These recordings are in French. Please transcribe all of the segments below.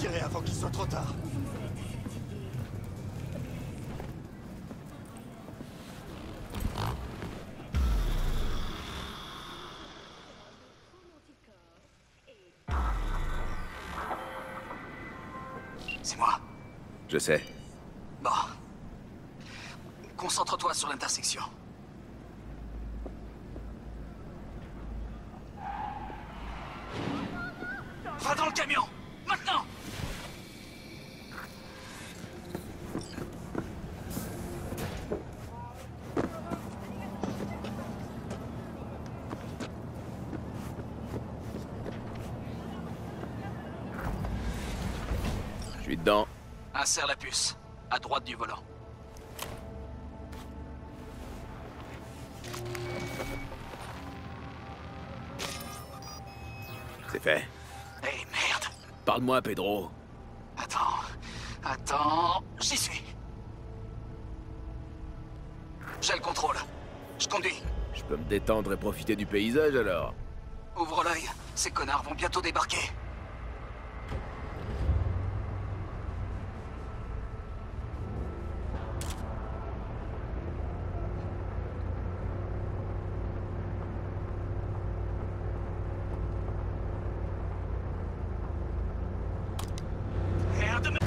tirer avant qu'il soit trop tard. C'est moi. Je sais. Bon. Concentre-toi sur l'intersection. Va dans le camion! Maintenant! Je suis dedans. Insère la puce, à droite du volant. C'est fait. Eh merde! Parle-moi, Pedro. Attends, j'y suis. J'ai le contrôle. Je conduis. Je peux me détendre et profiter du paysage alors. Ouvre l'œil, ces connards vont bientôt débarquer. Merde,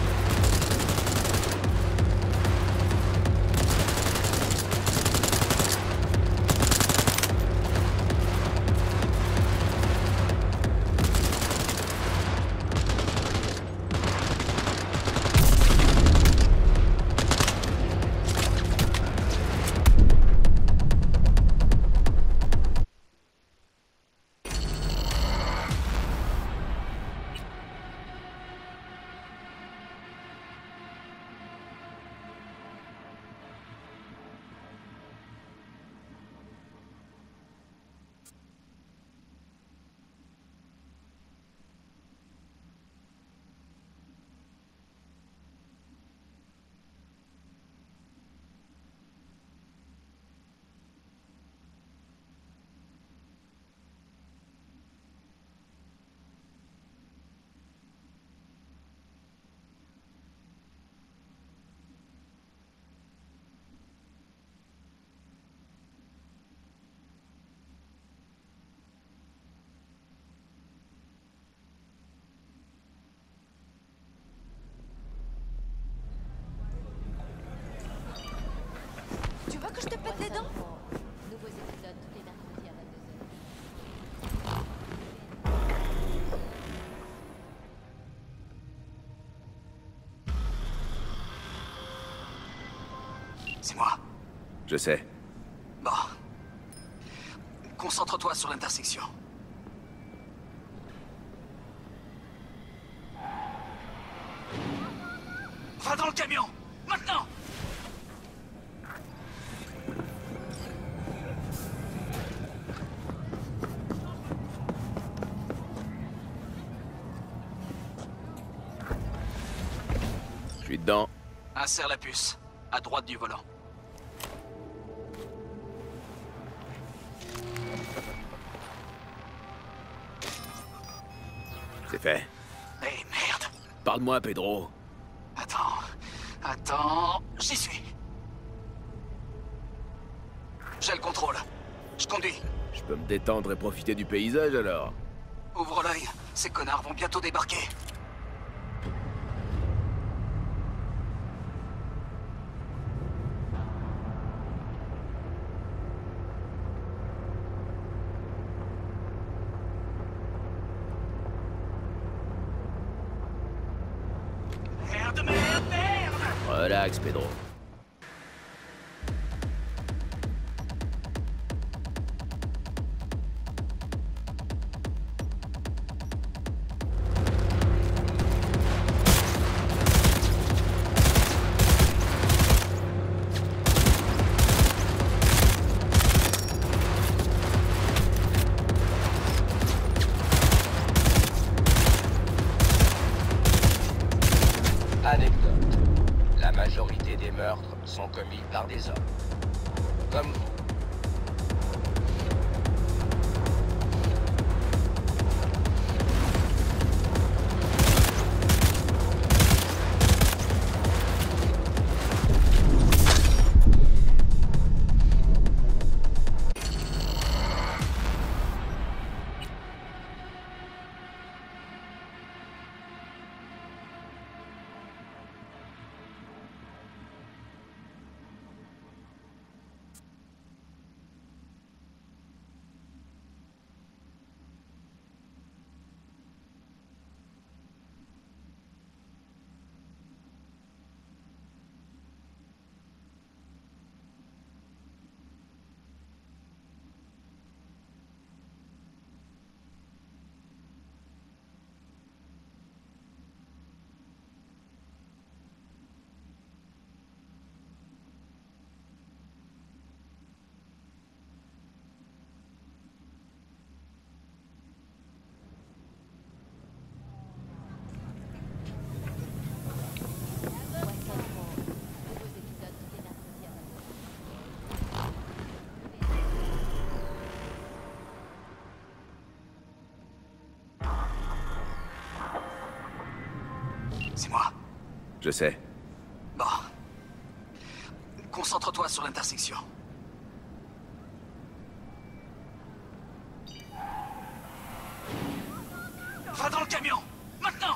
Tu veux que je te pète les dents? Nouveaux épisodes tous les mercredis à 22h. c'est moi. Je sais. Bon. Concentre-toi sur l'intersection. Va dans le camion! Maintenant! Je suis dedans. Insère la puce, à droite du volant. C'est fait. Eh merde! Parle-moi, Pedro. Attends, j'y suis. J'ai le contrôle. Je conduis. Je peux me détendre et profiter du paysage alors. Ouvre l'œil, ces connards vont bientôt débarquer. Merde! Relax, Pedro. Anecdote. La majorité des meurtres C'est moi. Je sais. Bon. Concentre-toi sur l'intersection. Va dans le camion! Maintenant!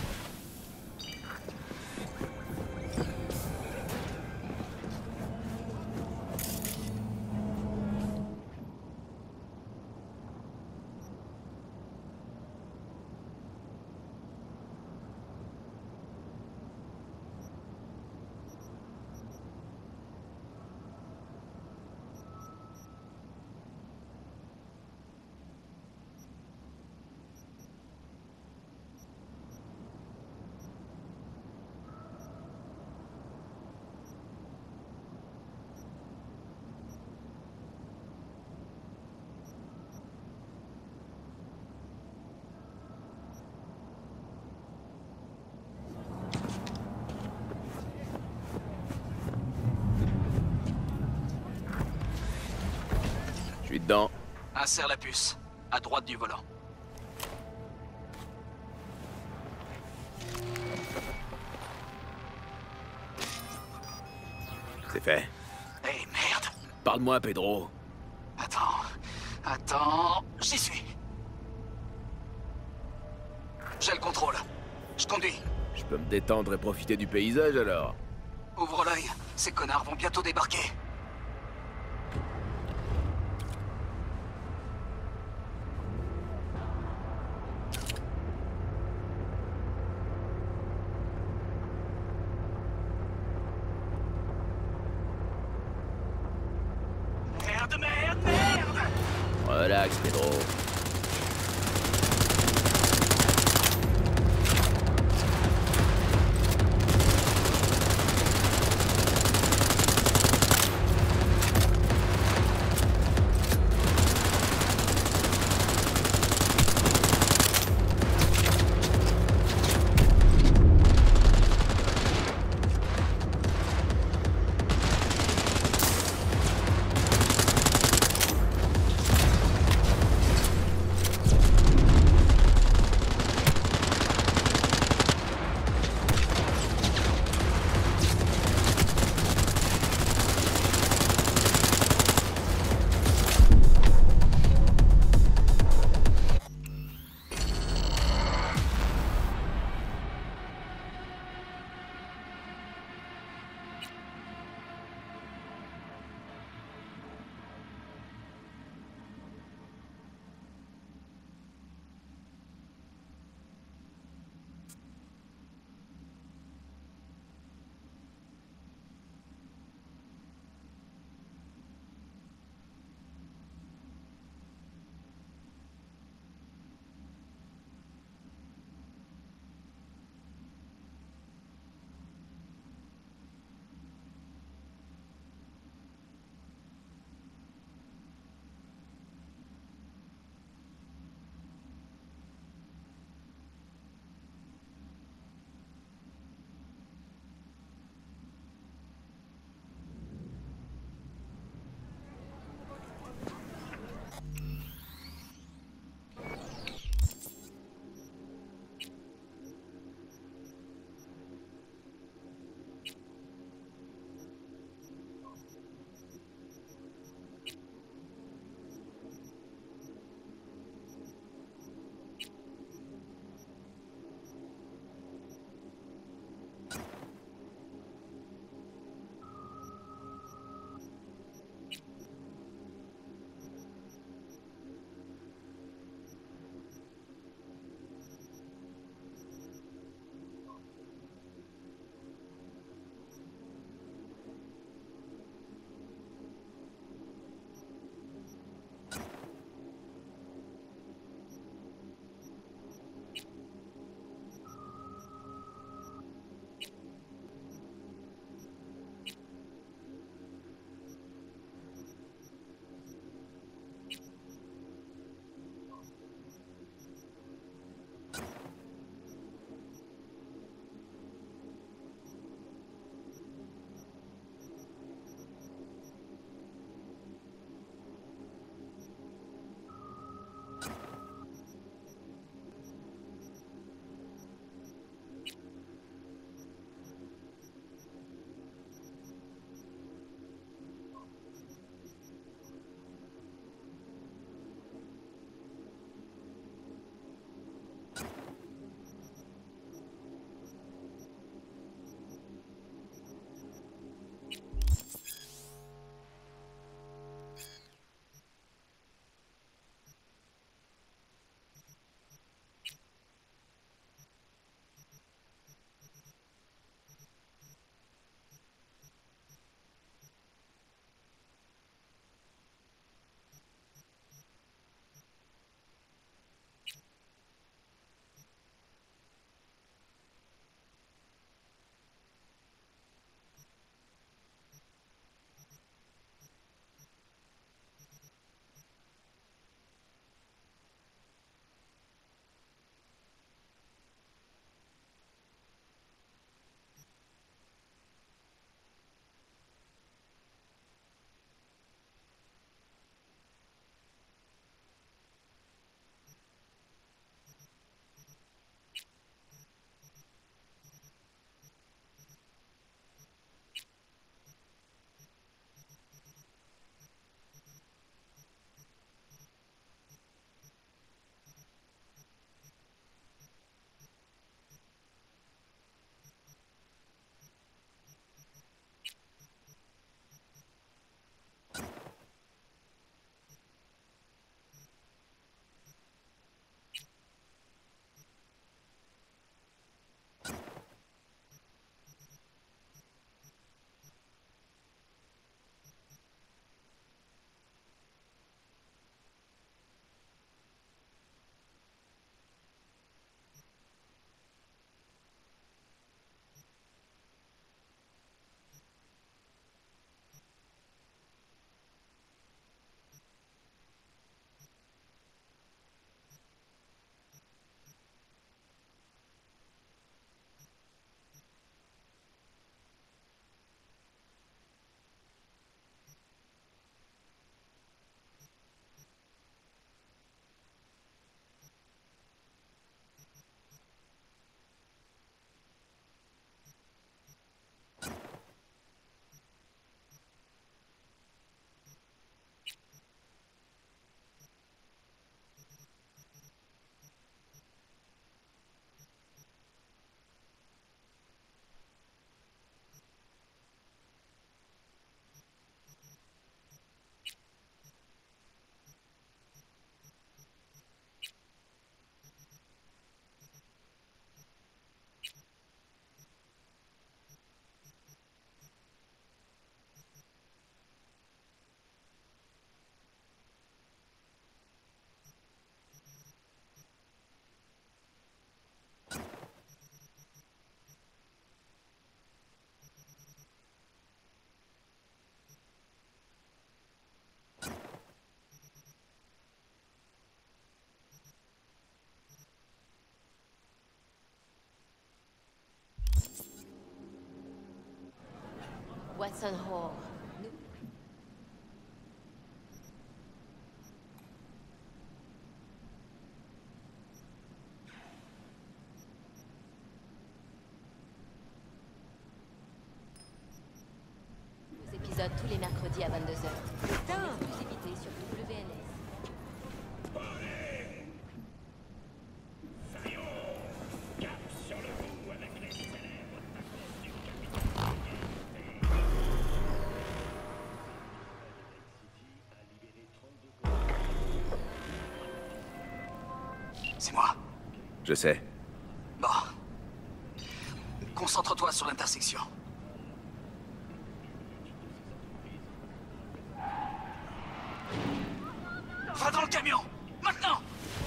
Je suis dedans. Insère la puce, à droite du volant. C'est fait. Eh merde! Parle-moi, Pedro. Attends, j'y suis. J'ai le contrôle. Je conduis. Je peux me détendre et profiter du paysage alors? Ouvre l'œil, ces connards vont bientôt débarquer. Merde! Relax, Pedro. Watson Hall. Nos épisodes tous les mercredis à 22h. Putain. Exclusivité sur WNS. C'est moi. Je sais. Bon. Concentre-toi sur l'intersection. Va dans le camion! Maintenant!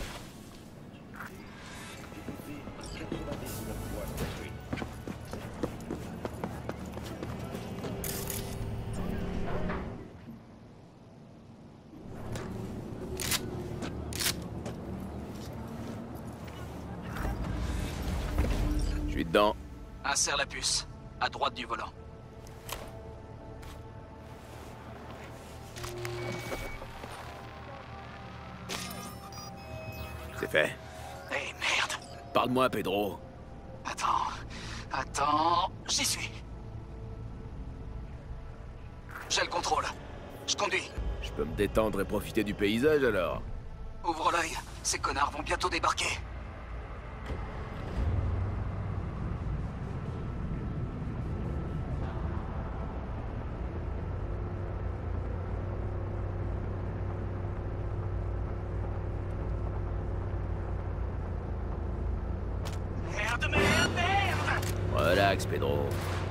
Je suis dedans. Insère la puce, à droite du volant. C'est fait. Eh merde! Parle-moi, Pedro. Attends, j'y suis. J'ai le contrôle. Je conduis. Je peux me détendre et profiter du paysage alors? Ouvre l'œil, ces connards vont bientôt débarquer. Merde! Relax, Pedro.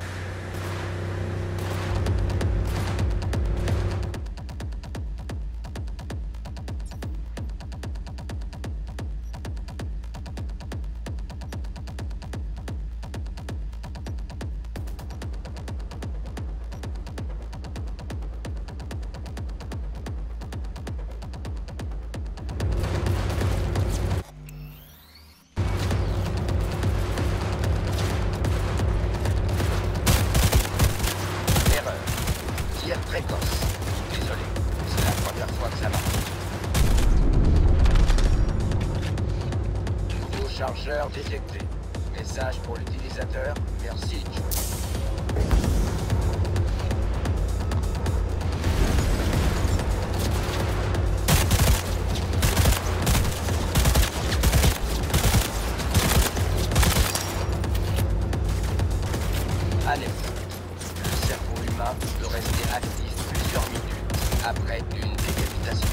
Tir précoce. Désolé, c'est la première fois que ça marche. Nouveau chargeur détecté. Message pour l'utilisateur. Merci, Joe. Alerte. Le cerveau humain peut rester actif plusieurs minutes après une décapitation.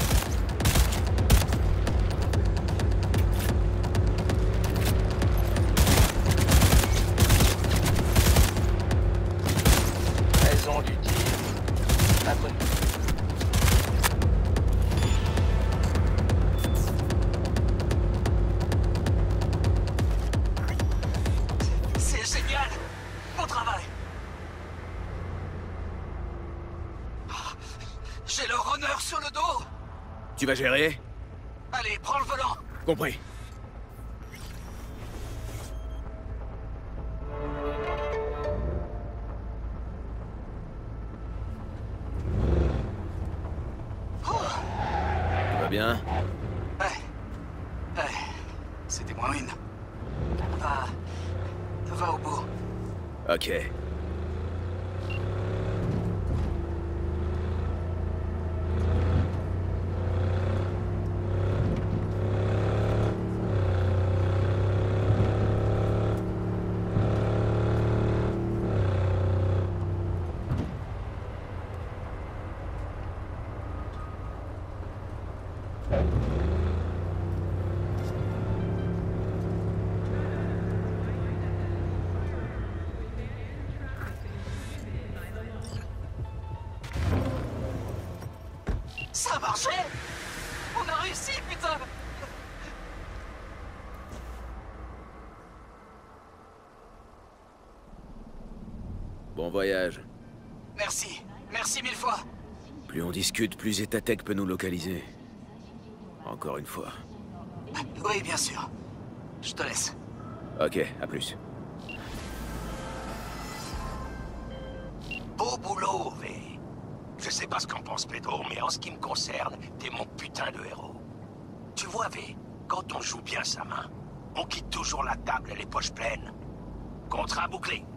Raison du tir. Inconnue. C'est génial! Bon travail! J'ai le runner sur le dos! Tu vas gérer? Allez, prends le volant! Compris. Tout va bien? Ouais. C'était moins une. Va au bout. Ok. Ça a marché! On a réussi, putain! Bon voyage. Merci. Merci mille fois. Plus on discute, plus Zetatech peut nous localiser. Encore une fois. Oui, bien sûr. Je te laisse. Ok, à plus. Beau boulot, V. Je sais pas ce qu'en pense Pedro, mais en ce qui me concerne, t'es mon putain de héros. Tu vois, V, quand on joue bien sa main, on quitte toujours la table les poches pleines. Contrat bouclé.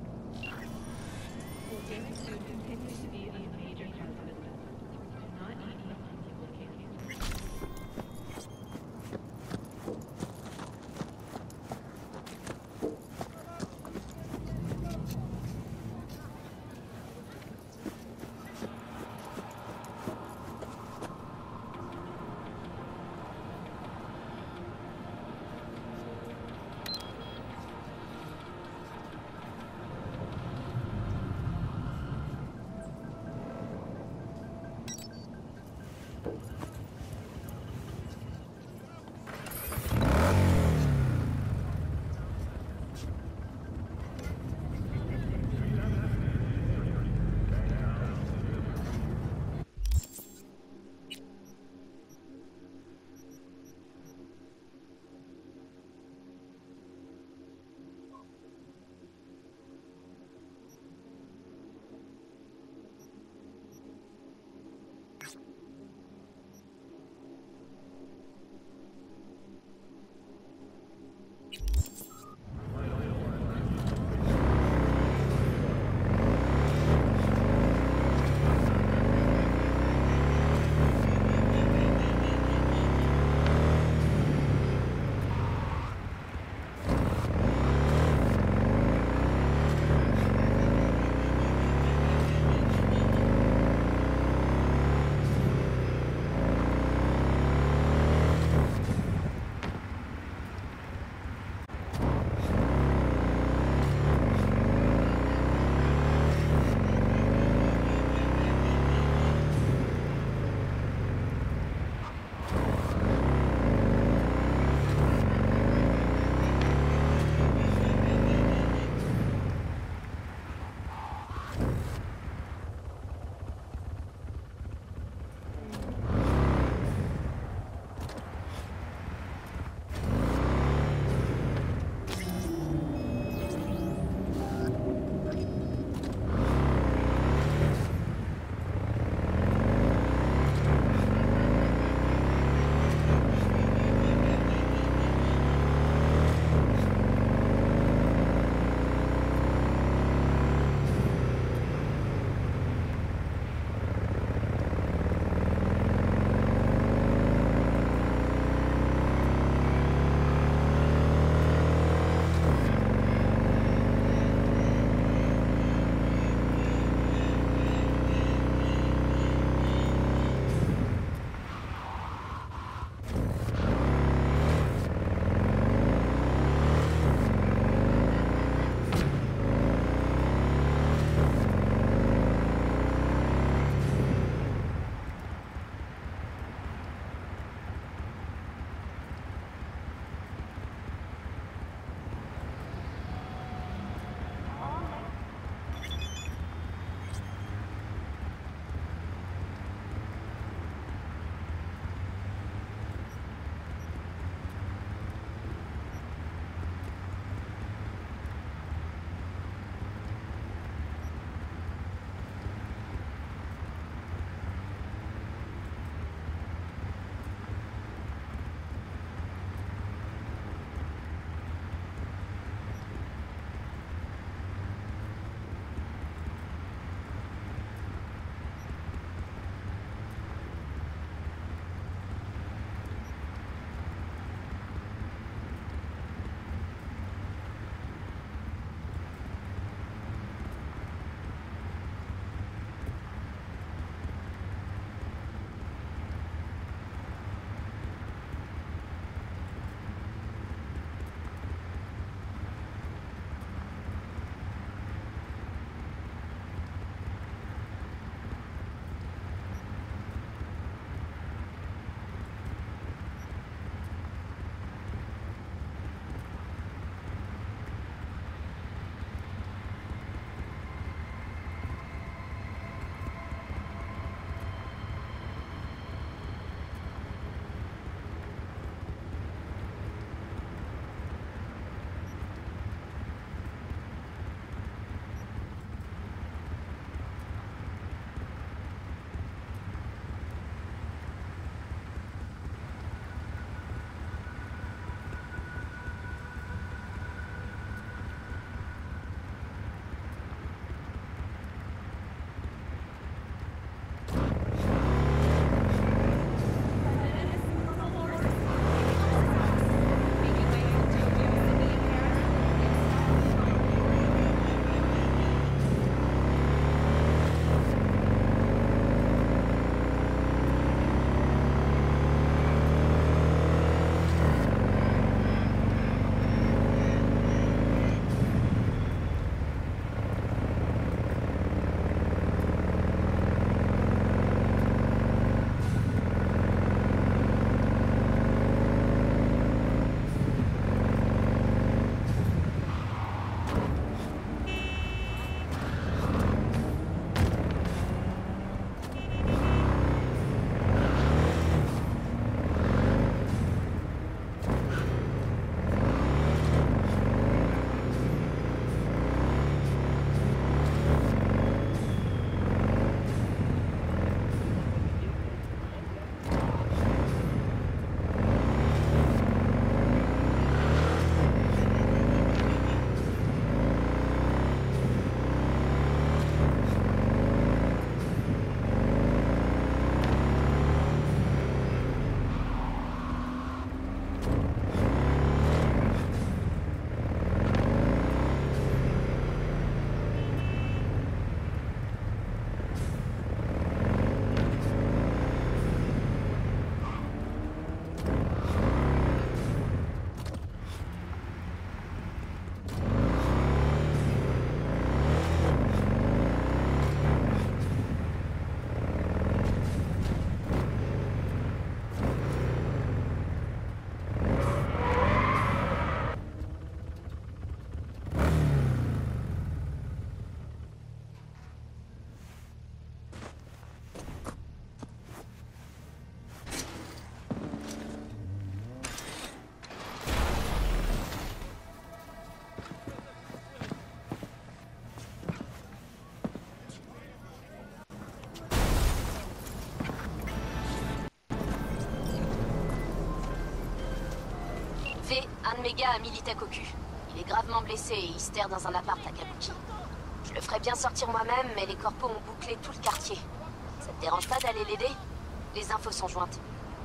V, un de mes gars a Militech au cul. Il est gravement blessé et il se terre dans un appart à Kabuki. Je le ferais bien sortir moi-même, mais les corpos ont bouclé tout le quartier. Ça te dérange pas d'aller l'aider? Les infos sont jointes.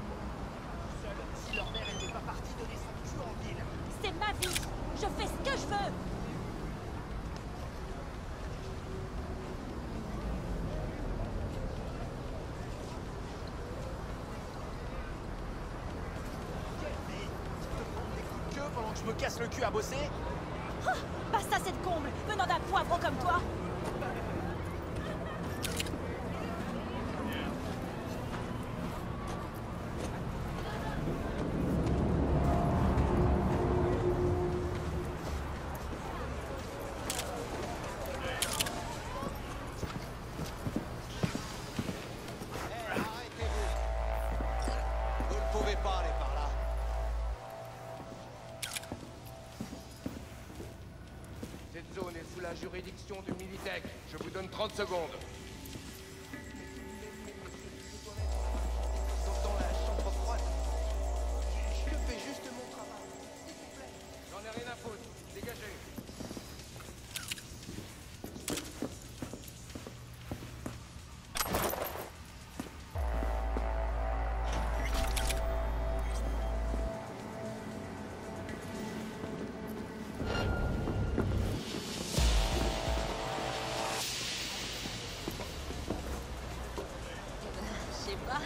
Si leur mère n'était pas partie donner son cul en ville. C'est ma vie. Je fais ce que je veux. Pendant que je me casse le cul à bosser. Bah ça c'est de comble, venant d'un poivron comme toi. Vous ne pouvez pas aller par là. Cette zone est sous la juridiction du Militech. Je vous donne 30 secondes. Dans la chambre froide. Je fais juste mon travail. S'il vous plaît. J'en ai rien à foutre. Dégagez. Je sais pas.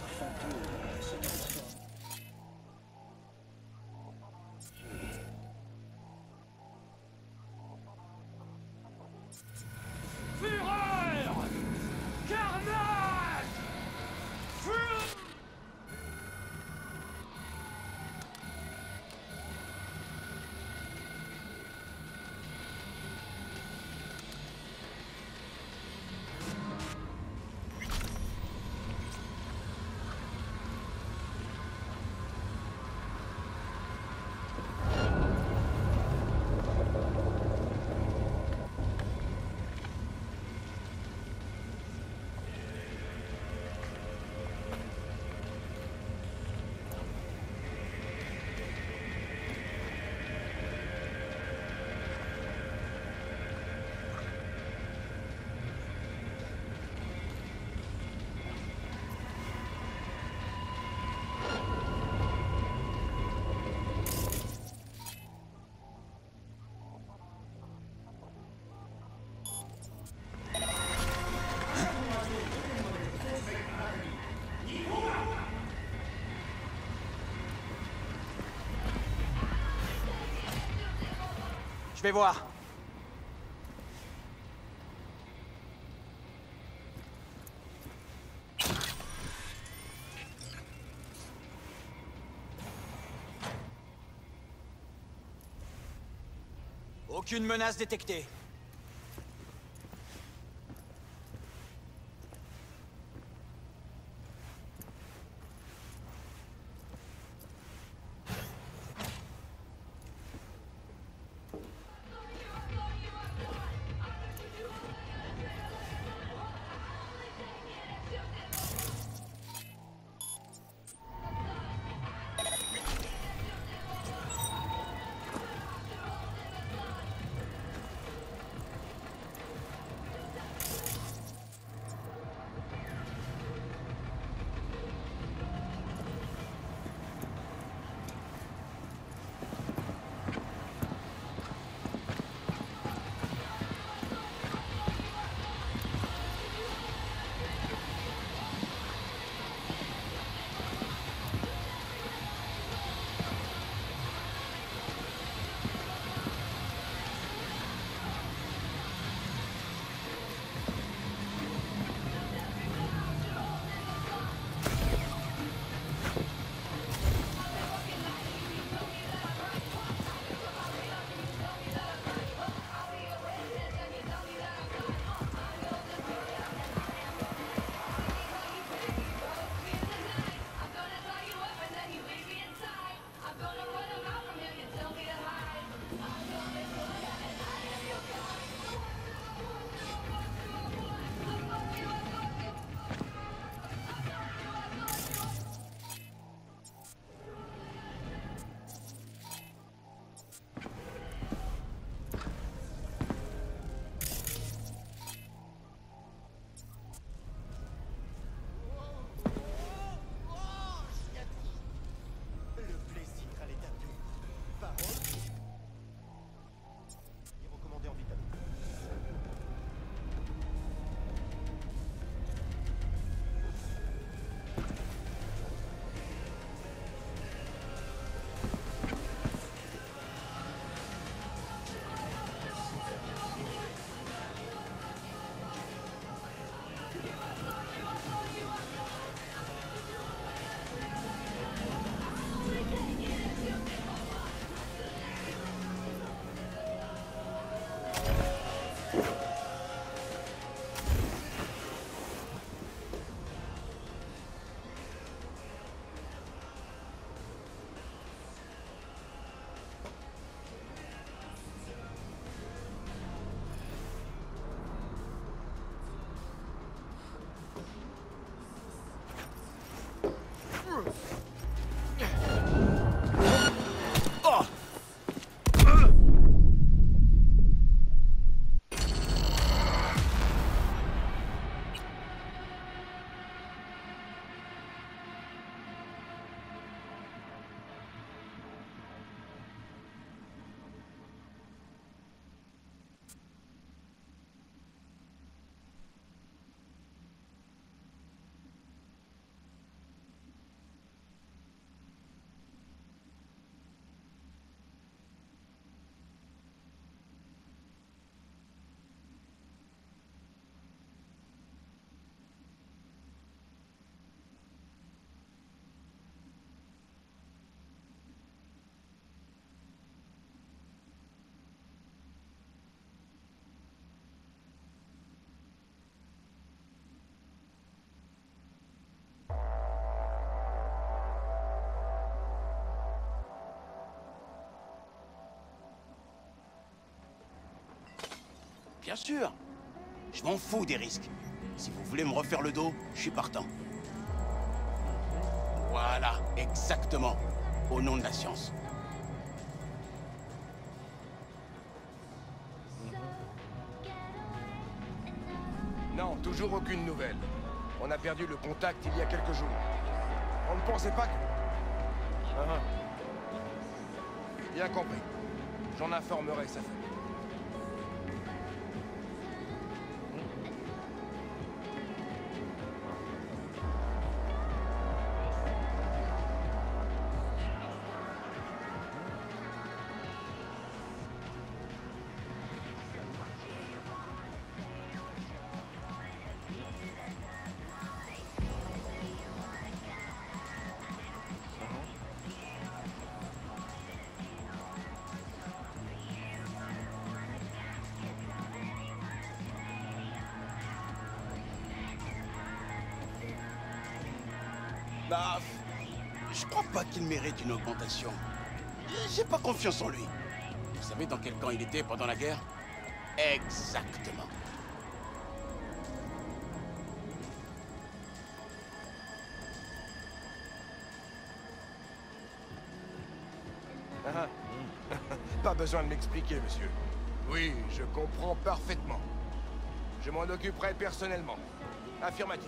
Fureur! Carnage! Je vais voir. Aucune menace détectée. Bien sûr. Je m'en fous des risques. Si vous voulez me refaire le dos, je suis partant. Voilà, exactement. Au nom de la science. Non, toujours aucune nouvelle. On a perdu le contact il y a quelques jours. On ne pensait pas que... Bien compris. J'en informerai sa famille. Bah, je crois pas qu'il mérite une augmentation. J'ai pas confiance en lui. Vous savez dans quel camp il était pendant la guerre? Exactement. Pas besoin de m'expliquer, monsieur. Oui, je comprends parfaitement. Je m'en occuperai personnellement. Affirmatif.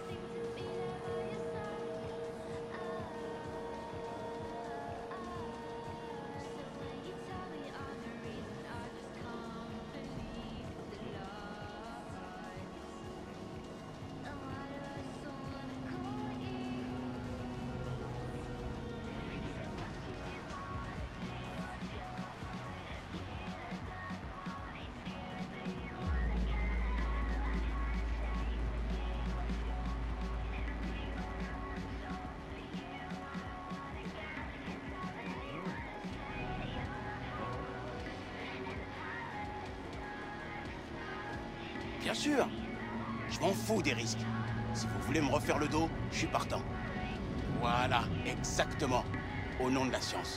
Bien sûr. Je m'en fous des risques. Si vous voulez me refaire le dos, je suis partant. Voilà, exactement. Au nom de la science.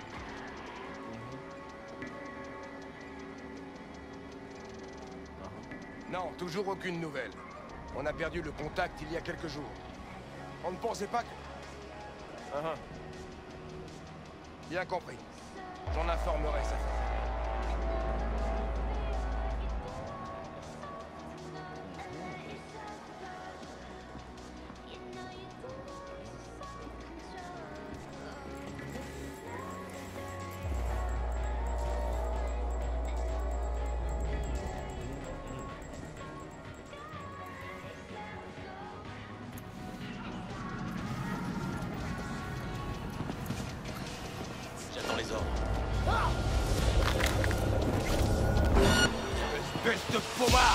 Non, toujours aucune nouvelle. On a perdu le contact il y a quelques jours. On ne pensait pas que... Bien compris. J'en informerai sa famille. J'attends les ordres. Espèce de pommard!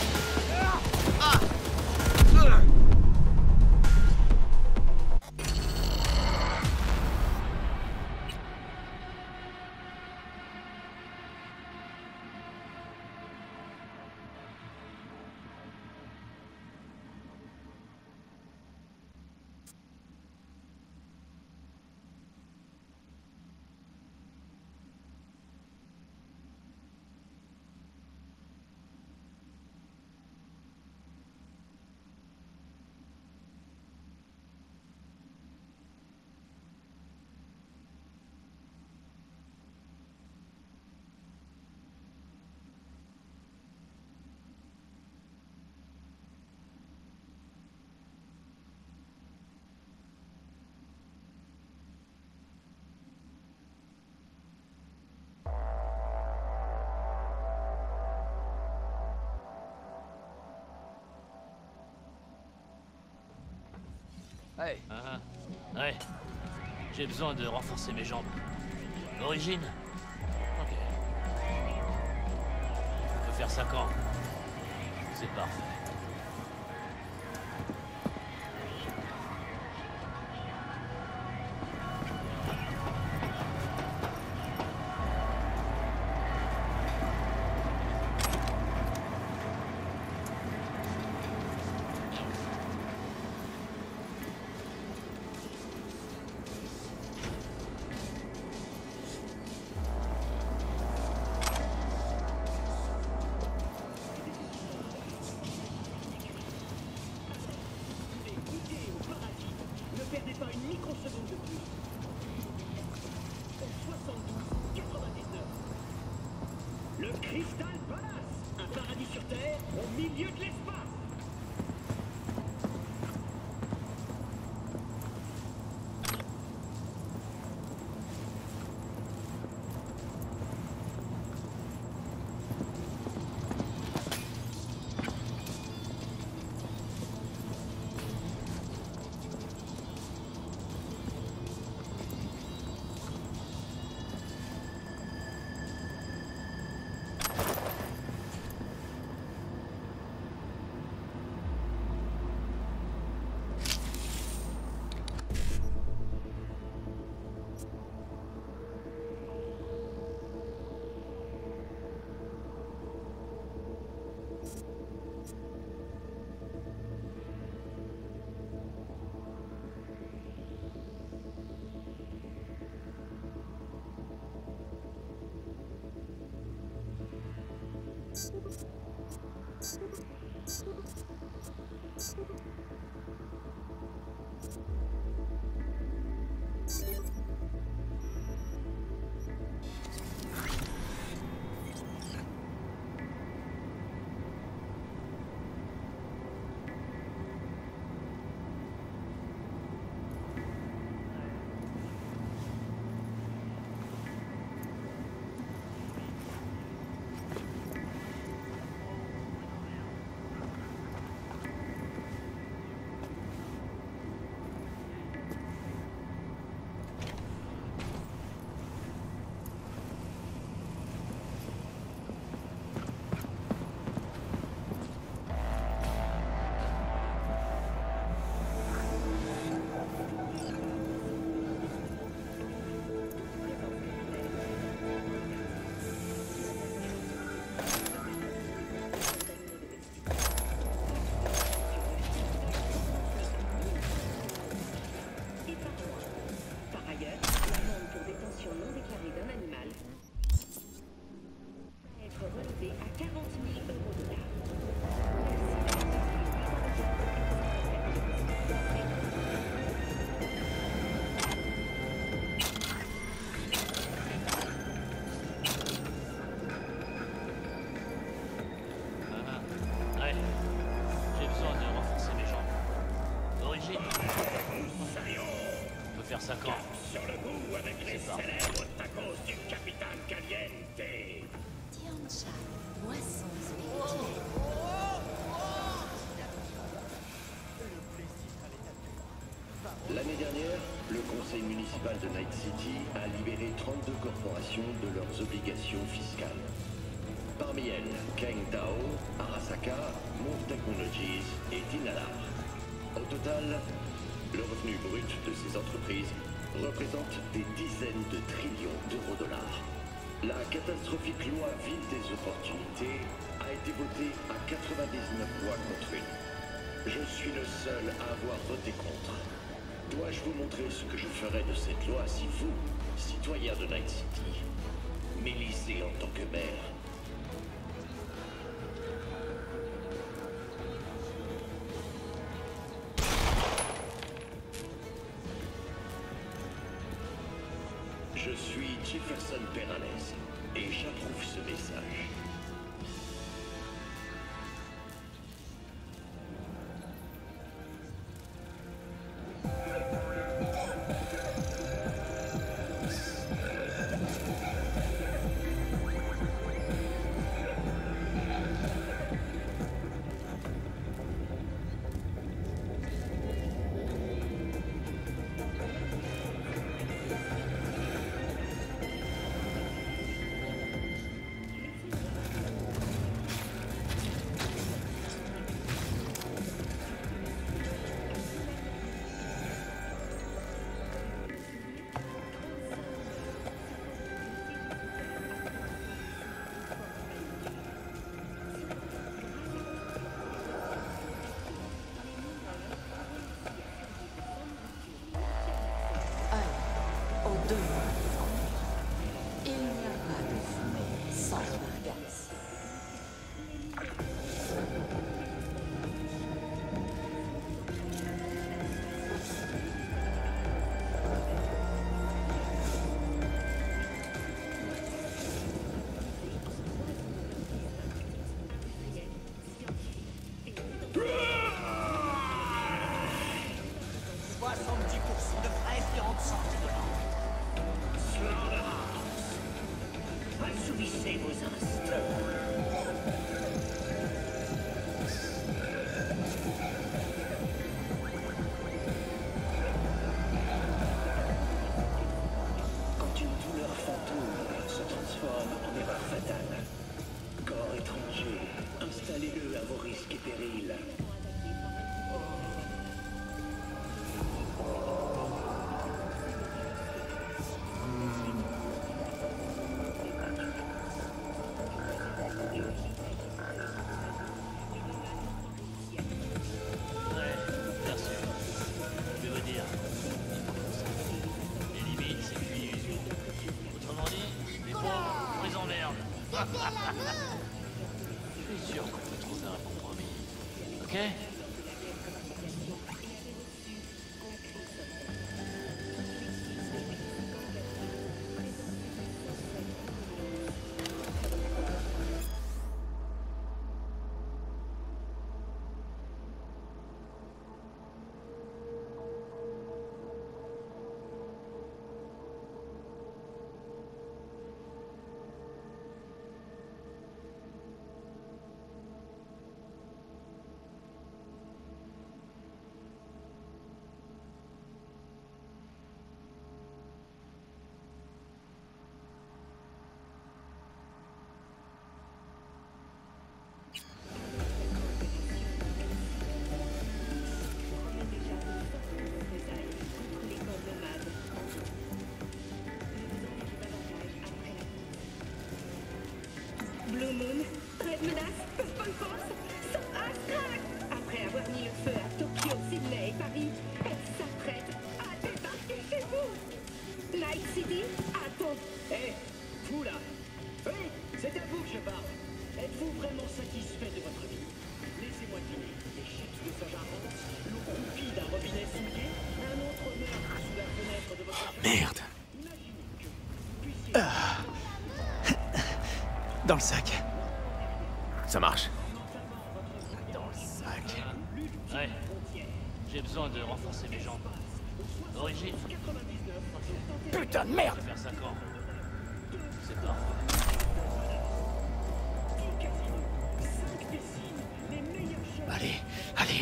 Hey, Ouais. J'ai besoin de renforcer mes jambes. Origine? Ok. On peut faire ça quand? C'est parfait. perdez pas une microseconde de plus. Au 72-99. Le Crystal Palace, un paradis sur Terre au milieu de l'espace. L'année dernière, le conseil municipal de Night City a libéré 32 corporations de leurs obligations fiscales. Parmi elles, Kang Tao, Arasaka, Move Technologies et Dinalar. Au total, le revenu brut de ces entreprises représente des dizaines de trillions d'euros-dollars. La catastrophique loi Ville des opportunités a été votée à 99 voix contre une. Je suis le seul à avoir voté contre. Dois-je vous montrer ce que je ferais de cette loi si vous, citoyens de Night City, m'élisez en tant que maire? Je suis Jefferson Perales et j'approuve ce message. devrait faire en sorte de l'ordre. Slaughterhouse. Assouvissez vos instincts. Quand une douleur fantôme se transforme en erreur fatale, corps étranger, installez-le à vos risques et périls. Ouais, perçu. Je vais vous dire. Les limites, c'est qu'une illusion. Autrement dit, les pauvres, on les emmerde. Je suis sûr qu'on peut trouver un compromis. Ok? Blue Moon, Red Menace, Purple Force sont à crack. Après avoir mis le feu à Tokyo, Sydney et Paris, elles s'apprêtent à débarquer chez vous. Night City, attends. Hé, vous là. Oui, c'est à vous que je parle. Êtes-vous vraiment satisfait de votre vie? Laissez-moi deviner. Des chips de soja rance, l'eau croupie d'un robinet souillé, un autre meurtre sous la fenêtre de votre... Merde. Dans le sac. Ça marche. Dans le sac. Ouais. J'ai besoin de renforcer mes jambes. Origine. Putain de merde! Je vais faire 5 ans. C'est pas. Allez, allez.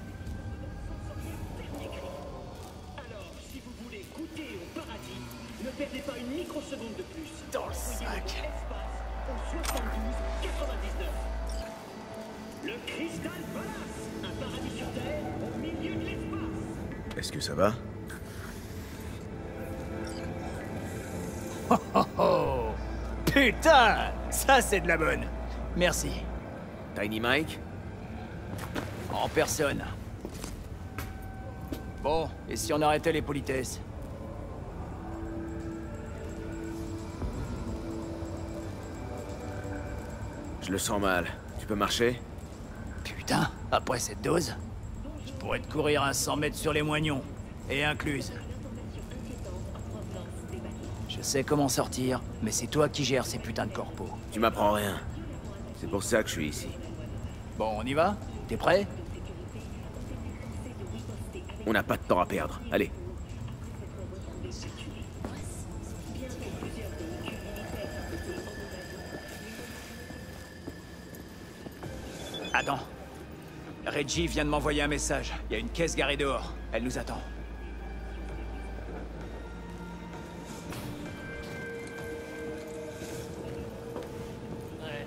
Alors, si vous voulez goûter au paradis, ne perdez pas une microseconde de plus. Dans le sac. Espace au 72-99. Le Crystal Palace, un paradis sur Terre au milieu de l'espace. Est-ce que ça va? Oh oh oh! Putain! Ça, c'est de la bonne. Merci. Tiny Mike? En personne. Bon, et si on arrêtait les politesses? Je le sens mal. Tu peux marcher? Putain, après cette dose, je pourrais te courir un 100 mètres sur les moignons. Et incluse. Je sais comment sortir, mais c'est toi qui gères ces putains de corpos. Tu m'apprends rien. C'est pour ça que je suis ici. Bon, on y va? T'es prêt? On n'a pas de temps à perdre. Allez. Attends. Reggie vient de m'envoyer un message. Il y a une caisse garée dehors. Elle nous attend. Ouais.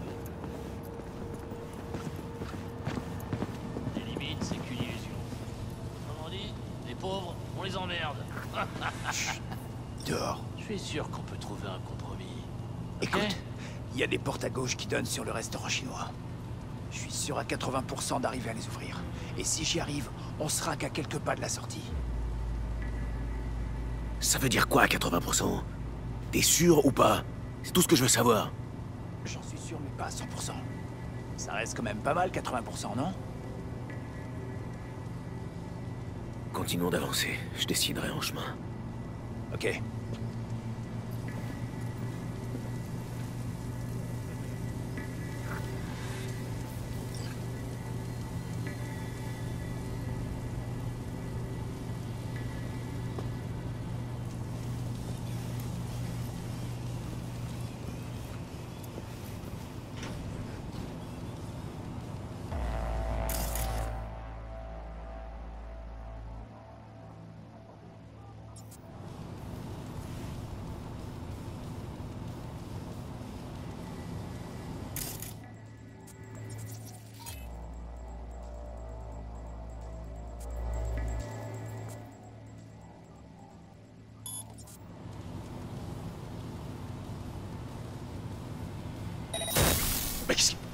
Les limites, c'est qu'une illusion. Autrement dit, les pauvres, on les emmerde. Dehors. Je suis sûr qu'on peut trouver un compromis. Écoute, il y a des portes à gauche qui donnent sur le restaurant chinois. Je suis sûr à 80% d'arriver à les ouvrir. Et si j'y arrive, on sera qu'à quelques pas de la sortie. Ça veut dire quoi à 80%? T'es sûr ou pas? C'est tout ce que je veux savoir. J'en suis sûr, mais pas à 100%. Ça reste quand même pas mal, 80%, non? Continuons d'avancer. Je déciderai en chemin. Ok. Mais qu'est-ce qui...